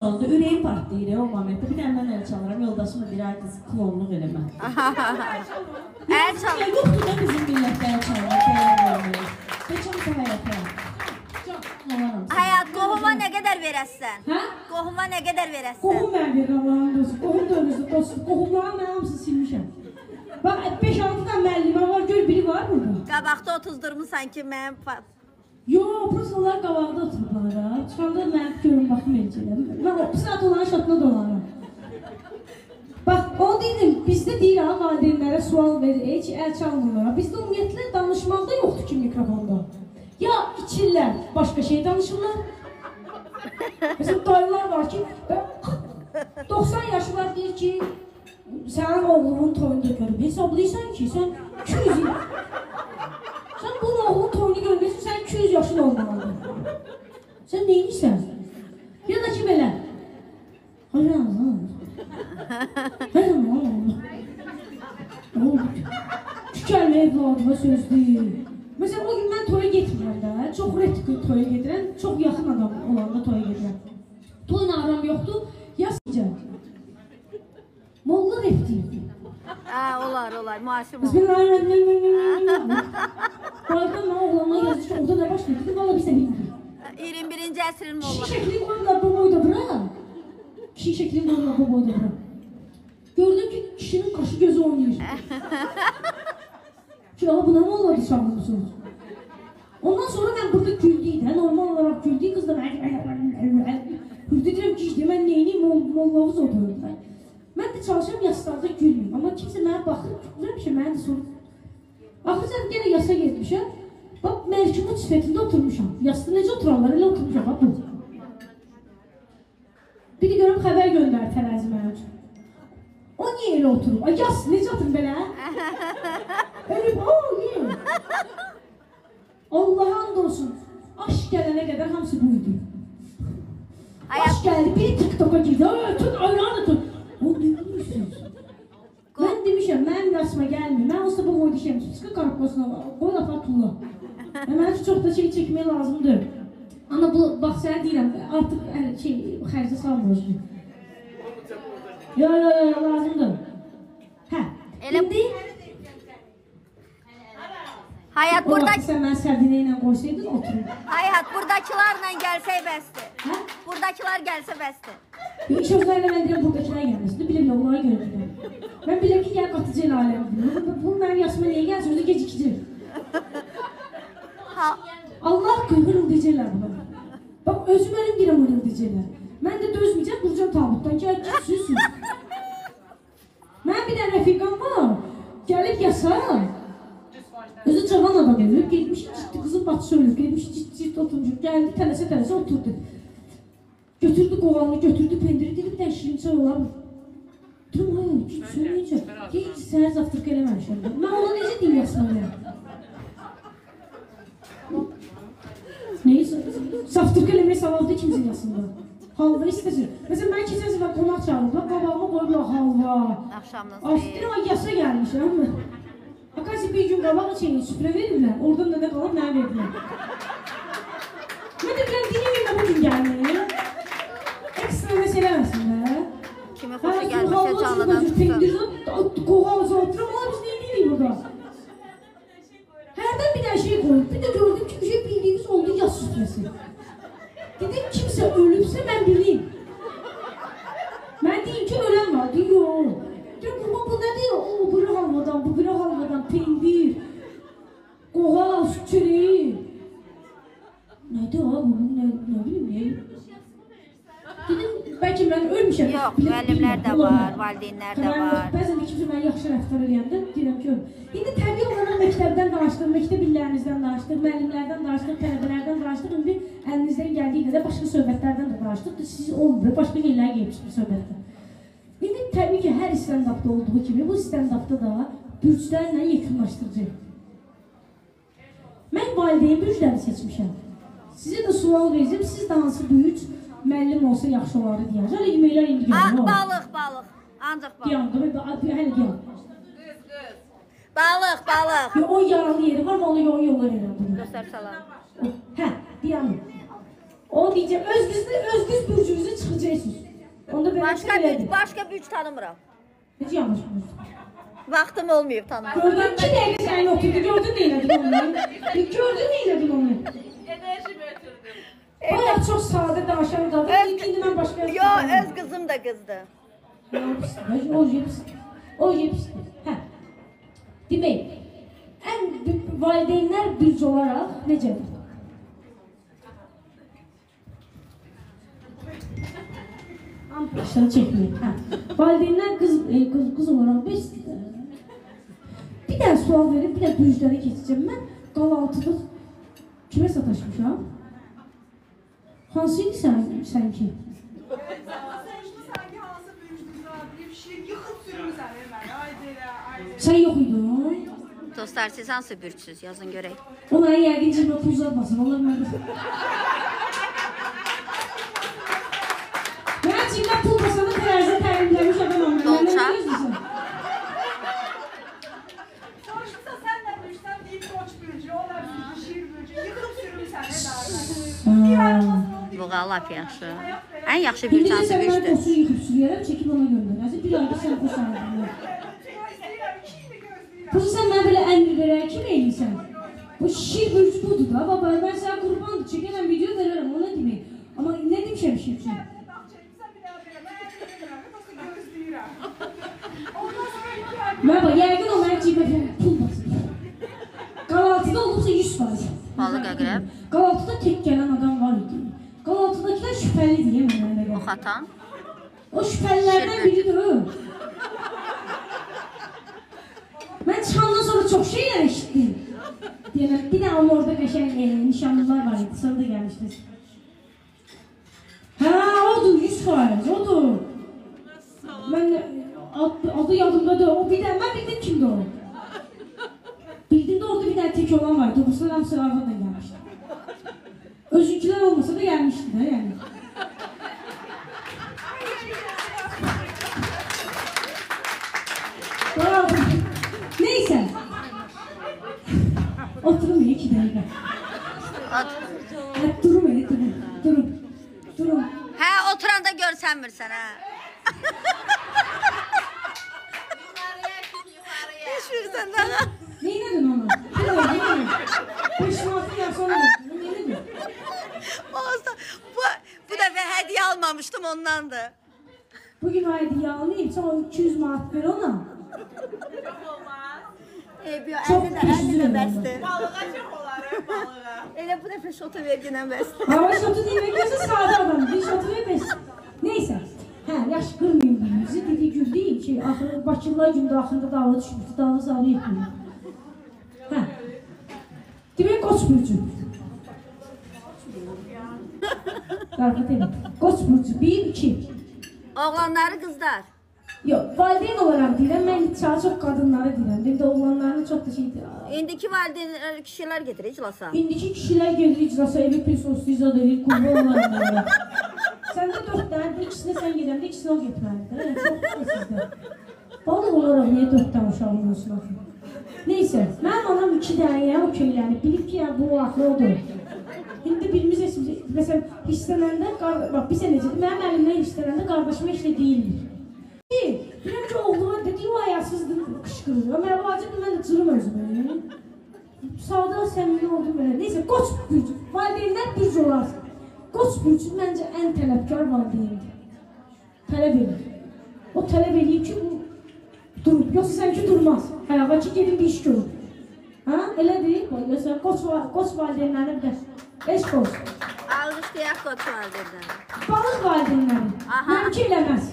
Onda ürəyim partlayır o momentdə. Bir dənə mən əl çalıram, yoldaşımla bir ay qız klonluq eləmə. Əl çalır. Yoxdur da bizim millətdə əl çalmaq, xəyal olmuyor. Keçəm ki həyata. Həyat, qohuma nə qədər verəsən? Hə? Qohuma nə qədər verəsən? Qohum mən verirəm, Allah'ın dostu. Qohum da önüzdə dostum. Qohumların mən hamısını silmişəm. Bax, 5-6 da müəllimə var, gör biri var burada. Qabaqda otuzdurmusan ki, mənim... Yox, burası onlar qabaqda oturublar ha. Çıxanda mən görüm, baxım elçələr. Mən o saat onların şatına dolanıram. Bax, onu deyirəm, bizdə deyir ha, valideynlərə sual verir, heç əl çalmırlar. Bizdə ümumiyyətlə danışmaqda yoxdur ki, mikrofonda. Ya içirlər, başqa şey danışırlar. Mesela dayılar var ki, 90 yaşı var deyir ki, sənin oğlunun toyunda görüb. Hesablayırsan ki, sən 200 il... Sən bunun oğlunun toyunu görməyəsin, sən 200 yaşın olmalıdır. Sən neymişsən? Ya da ki belə. Hayır Allah. Hayır Allah. Tükəlmə evladıma söz deyil. Mesela o gün mən toya getmirəm də, çox ret toya gedirəm, çox yaxın adam olanda toya gedirəm. Toyla aram yoxdur, yazıca. Molla rep deyildi. Olar, müasir molla. Bismillahirrahmanirrahim. Oradan mən oğlanla yazıcı, orada nə baş verirdi, valla biz də bilmirik. 21-ci əsrin molla. Kişi şəklini qoyurlar bu boyda bura. Kişi şəklini qoyurlar bu boyda bura. Gördüm ki, kişinin qaşı gözü oynayır. Ki, buna mı olardı sanmışsınız? Ondan sonra mən burada güldüydü, normal olarak güldüydü, kız da hürdü deyirəm ki, işte, mən neyini mollavuz oturur. Mən də çalışıram yaslarda gülməyim, amma kimsə mənə baxır, güləmişəm, mənə də sorur. Axırcan gene yasa getmişəm, bax, mərkumun sifətində oturmuşam. Yasda necə oturanlar, elə oturmuşam, bax, bu. Biri görüm xəbər göndər tərəzi mənə üçün. O niye elə oturub? Ay, yas, necə oturub belə? Ölüb, niye? Allah'a and olsun, aşk gələnə qədər hamısı buydu. Aşk gəldi, biri TikTok'a girdi, tut, ayranı tut. O, ne bilirsiniz? Mən demişəm, mənim yaşıma gəlməyim, mən olsa bu boyda işəm, çıxı qarpasına, qoy lafa tulla. Mənə çox da şey çəkmək lazımdır. Ana, bax, sənə deyirəm, artıq xərcə salmıyorsun. Yo, lazımdır. Hə, indi... Hayat buradaki... Sən mən sərdinə ilə qoysaydın, oturun. Hayat, buradakilarla gəlsək bəsdir. Hə? Buradakilar gəlsə bəsdir. İlk sözlərlə mən deyirəm, buradakilər gəlməsin. Bilirəm, onlara görə deyirəm. Mən bilirəm ki, gəl qatıcı ilə aləmdir. Bu mənim yaşıma niyə gəlsin, özü gecikicir. Allah hırıldayacaqlar buna. Bax, özü mənim deyirəm hırıldayacaqlar. Mən də dözməyəcəm, duracam tabutdan ki, gitsüzsün. Mən bir dənə rəfiqam var, gəlib yasam. Özü cavan adam gəlib, gelmiş ciddi qızın batısı ölüb, gelmiş ciddi oturmuş, gəldi tələsə oturdu. Götürdü qoğanını, götürdü pendiri, dedi bir dənə şirin çay olar mı? Durum, hayır, git söyləyəcək. Deyir ki, sənə zaftrıq eləməmişəm. Mən ona necə deyim yasına elə? Neysə, zaftrıq eləmək savabda kimsin yasında? Halva istəsin. Məsələn, mən keçən səfər qonaq çağırdılar, qabağıma qoyurlar halva. Axşamdan deyirəm, ay yasa gəlmişəm. Akasi bir gün qabaq süfrə verirlər, oradan da nə qalıb mənə verirlər. Mən də biləm, dinləyəm bu gün gəlməyəm. Ekstra məsələ məsələ. Kimi xoşa gəlməsə canlıdan tutsun. Qoğalızı oturum, ola biz nə edirik burada? Hərdən bir dənə şey qoyub, bir də gördüm ki, bir şey bildiyimiz oldu yaz süfrəsi. Dedim, kimsə ölübsə mən bileyim. Mən deyim ki, ölən var, deyim, yox. Bu nədir? O, biri halvadan, bu biri halvadan, pendir, qoğal, çörəyi. Nədir ha, bunun nə bileyim, nə? Dedim, bəlkə mən ölmüşəm. Yox, müəllimlər də var, valideynlər də var. Bəzən də kimsə mən yaxşı rəftar eləyəndə deyirəm ki, indi təbii olaraq məktəbdən danışdıq, məktəb illərinizdən danışdıq, müəllimlərdən danışdıq, tələbələrdən danışdıq, indi əlinizdən gəldiyi qədər başqa söhbətlərdən də danışdıq, siz olmuyor, başqa yerlərə gəlmişdir söhbətlər. İndi təbii ki, hər stand-upda olduğu kimi, bu stand-upda da bürclərlə yekunlaşdırıcı. Mən valideyn bürcləri seçmişəm. Sizə də sual verəcəm, siz də hansı bürc müəllim olsa yaxşı olardı deyəcək. Hələ yeməklər indi görür. Balıq, ancaq balıq. Deyəm, hələ deyəm. Balıq. O yaralı yeri var, onu yollar elə. Göstər salam. Hə, deyəm. O deyəcək, öz biz bürcümüzü çıxacaqsınız. Başqa büyük tanımıram. Necə yanlış bulursun? Vaxtım olmayıb tanımam. Gördün 2 dəqiqə sənin oturdu, gördün neylədin onu? Gördün neylədin onu? Enerji götürdüm. Bayağı çox sadə danışan qadın, indi mən başqa Yo, öz qızım da qızdır. O pisdir. Hə. Demək, ən valideynlər bürc olaraq necədir? Başları çəkməyin. Hə. Valideynlər qız olaraq besdir. Bir dənə sual verib, bir də bürcləri keçəcəm. Mən qalaltılıq kimə sataşmışam? Hansı idi sən ki? Sən yox idin? Dostlar, siz hansı bürçsüz? Yazın görək. Onlara yəqin cibə pul uzatmasın. Onlar mənə... Mən cibə pul basanı tərəzə təlimləmiş adamam. Dolça. Soruşmuşsa sən də bürçsən deyib qoç bürcü, onlar bürcü, şir bürcü, yıxıb sürmüsən, Bu lap yaxşı. Ən yaxşı bürç hansı bürcdür? İndi də sən mənə qoçu yıxıb sürüyərəm, çəkib ona göndərəsin. Bir ayda sən qoç sağlayın. Qoçu sən mənə belə əmr verər, kim eyləysən? Bu şir bürcü budur da, baba, mən sənə qurbandır, çəkərəm, video verərəm, ona demək. Amma nə demişəm şir üçün? Mən bax, yəqin o mənə cibə pul basır. Qalaltıda olubsa 100%. Balıq əqrəb. Qalaltıda tək gələn adam var idi. Qalaltıdakılar şübhəlidir, mənə görə. O xatan. O şübhəlilərdən biridir o. Mən çıxandan sonra çox şeylər eşitdim. Deyəməm, bir dənə orada qəşəng nişanlılar var idi, sonra da gəlmişdiniz. Hə, odur, 100%, odur. Mən adı yadımdadır, o bir dənə, mən bildim kimdir o. Bildim də orada bir dənə tek olan var idi, o sıra hamısı arvadan gəlmişdi. Özünkülər olmasa da gəlmişdi də, yəni. Neyse. Oturun 2 dəqiqə. Durun. Hə, oturanda görsənmirsən, hə. Düşürsən də. Neynədin onu? Peşmatı yaşanır. Neynədin? Bu dəfə hədiyyə almamışdım, ondandır. Bugün hədiyyə almayayım, sonra 200 manat ver ona. Əlində bəsdir. Balığa çox olar, balığa. Elə bu dəfə şotu verginən bəsdir. Hava şotu demək yoxsa sadə adam, bir şotu verməz. Neysə, hə, yaş qırmayın birimizi, dediyi gün deyil ki, Bakılılar gündə axırında dava düşmüşdü, dava zalı etmiyor. Hə, demək qoç bürcü. Qarqat edin, qoç bürcü, 1-2. Oğlanları qızlar. Yox, valideyn olaraq deyirəm, mən çox qadınları deyirəm, bir də oğlanlarına çox da şeydir. İndiki valideyn kişilər gedir iclasa. İndiki kişilər gedir iclasa, evi pilsoslu izad edir, qurban olanlara. Səndə 4 dənə, ikisinə sən gedəndə, ikisinə o getməlidir, çox da sizdə. Balıq olaraq niyə 4 dənə uşağın olsun axı? Neysə, mənim anam 2 dənəyə okeylənib, bilib ki, bu axı odur. İndi birimiz, məsələn, hissələndə, bax, bir sən necədir, mənim əlimdən hissələndə qardaşıma heç nə deyilmir. Biləm ki, oğluma dediyi o ayarsızdır, qışqırır. Mən vacibdir, mən də cırım özümə. Sağda səmimi oldum belə. Neysə, qoç bürcü, valideynlər bürcü olarsın. Qoç bürcü məncə ən tələbkar valideyndir. Tələb edir. O tələb edir ki, durub. Yoxsa sənki durmaz. Həyağa ki, gedin bir iş görün. Hə, elədir. Qoç valideynlərinə bir də. Eş qoç. Alqışlayaq qoç valideynləri. Balıq valideynləri. Məmki eləməz.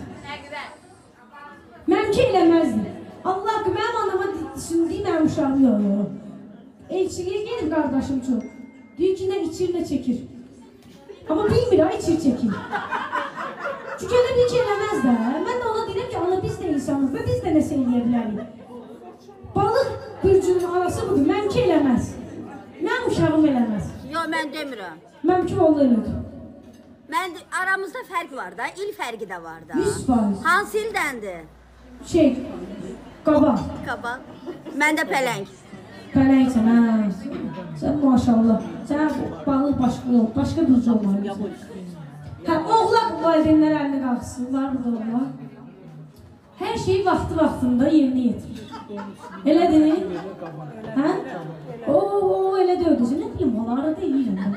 Məmki eləməzdir. Allah ki, mənim anama düşündüyüm mənim uşağım yox. Elçiliyə gelir qardaşım çox. Deyir ki, nə içir, nə çəkir. Amma bilmir, ha, içir, çəkir. Çünki elə bir ki, eləməz də. Mən də ona deyirəm ki, ana, biz də insanıq və biz də nəsə eləyə bilərik. Balıq bürcünün anası budur, məmki eləməz. Mənim uşağım eləməz. Yox, mən demirəm. Məmki oğlu elədir. Aramızda fərq var da, il fərqi də var da. 100%. Hansı ildəndir? Qaba. Qaba. Mən də pələng. Pələngsən, hə. Sən maşallah. Sən balıq başqa bürcü olmalısın. Hə, oğlaq valideynlər əlini qalxsın, var burada oğlaq. Hər şeyi vaxtında yerinə yetirir. Elədir? Hə? Oo, elə də ödəsin. Nə bilim, hala arada eləyirəm.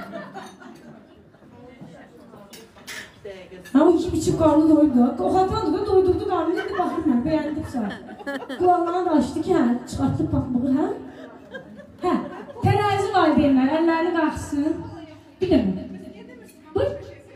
Hə, o iki biçim qarnı doydu. O xatrandı da doydurdu qarnını, indi baxır mən, bəyəndik sağ. Qulağlarını da açdı ki, hə, çıxartıb baxmığı, hə? Hə, tərəzi valideynlər, əllərini qalxsın. Bir də mi? Buyur.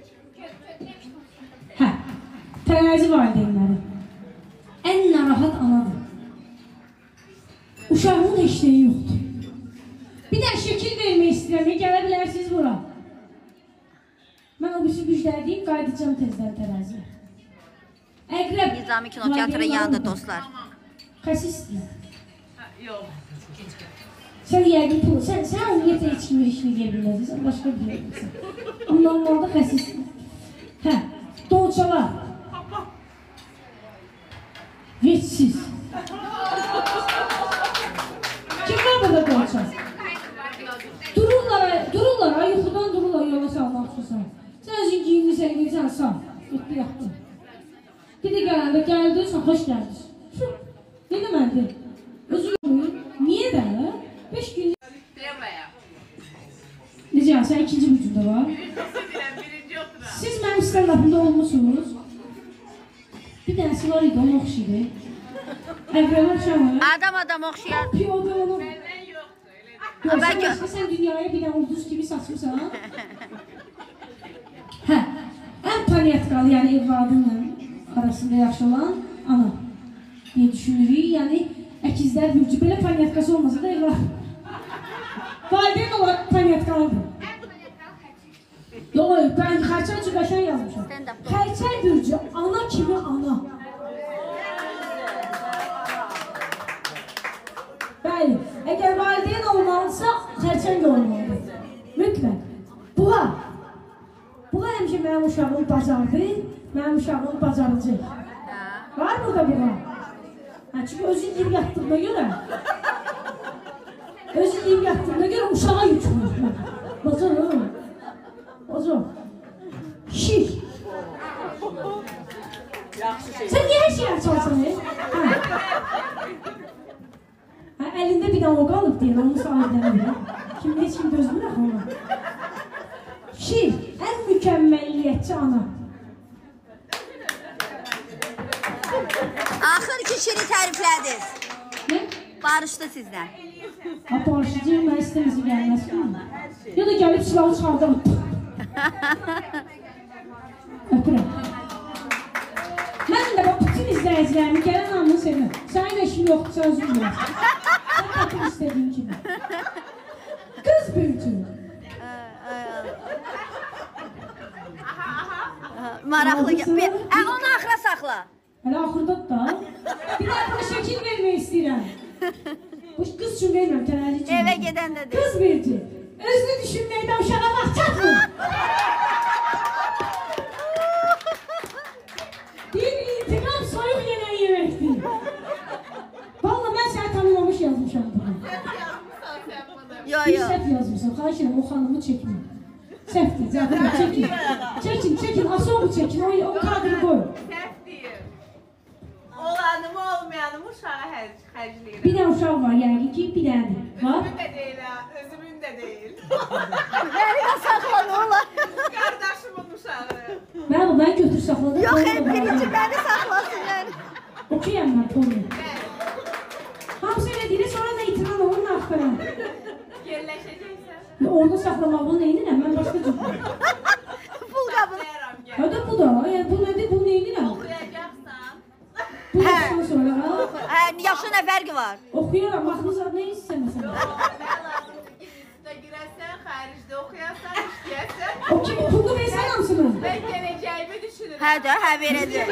Hə, tərəzi valideynləri. Ən narahat anadır. Uşağımın eşliyi yoxdur. Bir də şəkil vermək istəyirəm, gələ bilərsiniz bura. Mən o birisi güclədiyim, qayıdacam tezdən tərəziyə. Əqrəb. Nizami Kinoteatrın yanında dostlar. Xəsisdir. Yox. Sən yəqin pulu, sən ümumiyyətlə heç kimi işini deyə bilməzsən, sən başqa bir yerdirsən. Amma normalda xəsisdir. Hə, dolçalar. Vecsiz. Kim var burada dolça? Dururlar, yuxudan dururlar yola salmaq üçün. Sən özün giyinirsən, giyinirsən, sağ. Getdi, yaxdı. Bir də gələndə, gəldirsən, xoş gəldirsən. Yenə məndir. Özü yoxdur. Niyə də? 5 gün... Necə yəni, sən ikinci vücudda var? Siz mənim stand-upımda olmuşsunuz. Bir dənəsi var idi, onu oxşaydı. Əqrəb oxşamır. Adam oxşayar. Piyoda onu... Yoxsa sən dünyaya bir dənə ulduz kimi saçmışsan. Hə, ən paniatkalı, yəni evladınla arasında yaxşı olan ana deyə düşünürük. Yəni, əkizlər bürcü, belə paniatkası olmasa da evlad. Valideyn olaraq paniatkalıdır. Yox, ben xərçəl üçün qəşən yazmışam. Xərçəl bürcü, ana kimi ana. Bəli, əgər valideyn olmalısa, xərçəl də olmalıdır. Mütləq. Buğa həmişə mənim uşağım bacardı, mənim uşağım bacaracaq. Var burada buğa? Çünki özü yiyib yatdığına görə, uşağa yükmür. Bacarır. Bacar. Şir. Sən niyə hər şeyə çalsan? Əlində bir dənə o qalıb deyən, onu sahiblərinə bilir. Kim heç kim gözmür axı ona. Şir, ən mükəmməliyyətçi ana. Axır ki, şiri təriflədiniz. Nə? Barışdı sizdən. Barışıcı, mən istəməsi gəlməz ki. Ya da gəlib silahı çıxardan. Öpürəm. Mən də bütün izləyicilərimi gələn anını sevirəm. Sənin işin yoxdur, sən özün bilirsən. Sən tapın istədiyin kimi. Qız bürcü. Maraqlı. Onu axıra saxla. Hələ axırdadır da. Bir daha buna şəkil vermək istəyirəm. Bu qız üçün vermirəm, tənəli üçün. Evə gedəndə deyil. Qız bürcü. Özünü düşünməkdə uşağa vaxt çatmır. Bir intiqam soyuq yenən yeməkdir. Valla mən səni tanımamış yazmışam bunu. Yo. Bir səhv yazmışam, xahiş edirəm, o xanımı çəkmir. Səhvdir, cəhətlə çəkin. Çəkin, asobu çəkin, o kadrı qoy. Səhv deyil. Olanımı olmayanımı uşağa xərcləyirəm. Bir dənə uşaq var, yəqin ki, bir dənədir. Var? Özümün də deyil ha, özümün də deyil. Məni də saxla, nə olar? Qardaşımın uşağı. Ben götür saxladım. Yox, birinci məni saxlasın yəni. Okuyam ben Tony. Hamısı elə deyir, sonra da itiran olur, nə axtaram. Yerləşəcəksən. Orada saxlamağını neyinirəm, mən başqa cüzdüm. Pul qabını. Hadi bu da, bu nədir, bu neyinirəm? Oxuyacaqsan. Bu yaşdan sonra, ha? Yaxşı nə fərqi var? Oxuyaram, baxınızlar, nə istəməsən? Nə lazımdır ki, instituta girəsən, xəricdə oxuyasan, işləyəsən. O kimi pulu versən hamısını? Mən gələcəyimi düşünürəm. Hə də, hə verəcək.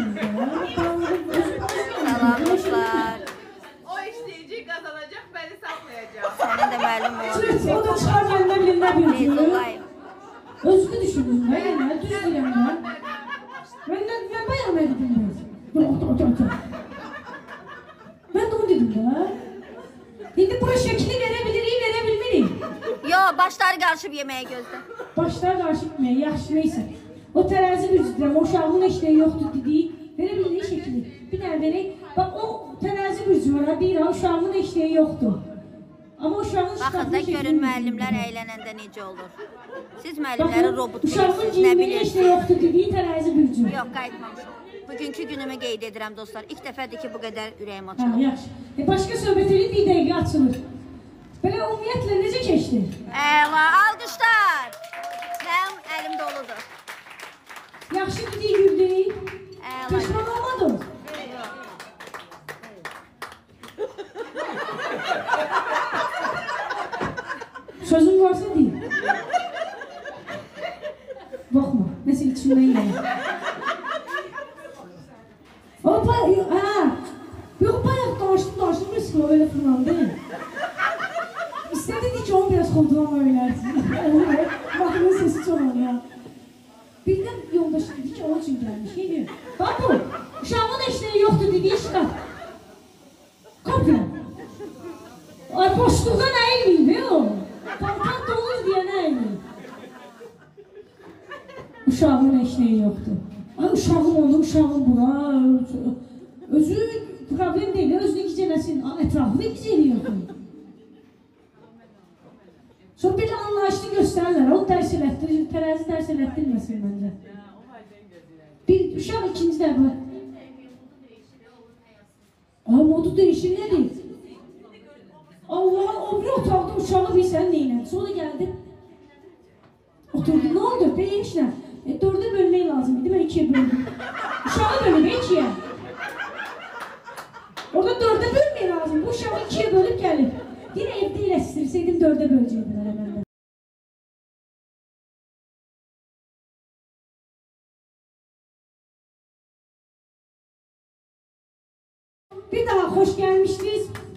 Salammışlar. O işləyəcək, qazanacaq, məni saxlayacaq. Sənin də müəllim olur. O da çıxar gəlinə bilinə bildir. Neyzullayım. Özünü düşündüm, mən düz deyirəm mən. Mən bayağı mən dedim ben. Yox. Ben de onu dedim da. İndi bura şəkili verebilirik, verebilmirik. Yo, başları qarışıb yeməyə gözlə. Başlar qarşı etməyə, yaxşı, neysə. O tərəzi bürcüdürəm, o uşağın eşliyi yoxdur dediyi, verə bildiyi şəkili. Bir dənə verək, bax o tərəzi bürcü var, deyir, uşağın eşliyi yoxdur. Amma uşağın Baxın da görün müəllimlər əylənəndə necə olur. Siz müəllimləri robot bilirsiniz, nə uşağın eşliyi bilirsiniz? yoxdur dediyi tərəzi bürcü. Yox, qayıtmamışım. Bugünkü günümü qeyd edirəm dostlar. İlk dəfədir ki, bu qədər ürəyim Ha, açılır. yaxşı. Başqa söhbət edib bir dəqiqə açılır. Belə ümumiyyətlə necə keçdi? Əla, alqışlar! Mənim əlim doludur. Yaxşı gidiyi güldük. Əla. Peşman olmadım. Sözün varsa deyil. Baxma, nəsə içimdən gəlir. Hoppa, ha. Yox, bayaq danışdım, bir sıkıla böyle fırlandı. İstədi ki, onu biraz kontrolama öyrənsin. Baxımın sesi çox olur ya. Birdən yoldaşı dedi ki, onun üçün gəlmiş. Ne diyor? Bak bu, uşağın eşliği yoxdur dediği şikayet. Kopya. Ay boşluqdan əyilməyim, be o. Paltar dolur diye nə əyilməyim. Uşağın eşliği yoxdur. Ay uşağım onu, uşağım bura. Özü problem değil, özünü gecələsin, ətrafını gecəliyordu. Sonra belə anlayışlı göstərirlər, o dərs elətdirir, tərəzi dərs elətdirməsin məncə. Bir uşaq ikinci dəfə. Modu değişir nədir? Allah, o bir otaqda uşağı bilsən neynədir? Sonra gəldi. Oturdu, nə oldu? Belə işlə. 4'e bölmək lazım idi, mən 2'ye böldüm. Uşağı bölüm, 2'ye. Orada 4'e bölmək lazım. Bu uşağı 2'ye bölüp gəlib. Yine evde iləştirsəydim 4'e böləcəkdilər əməndə. Bir daha hoş gelmişsiniz.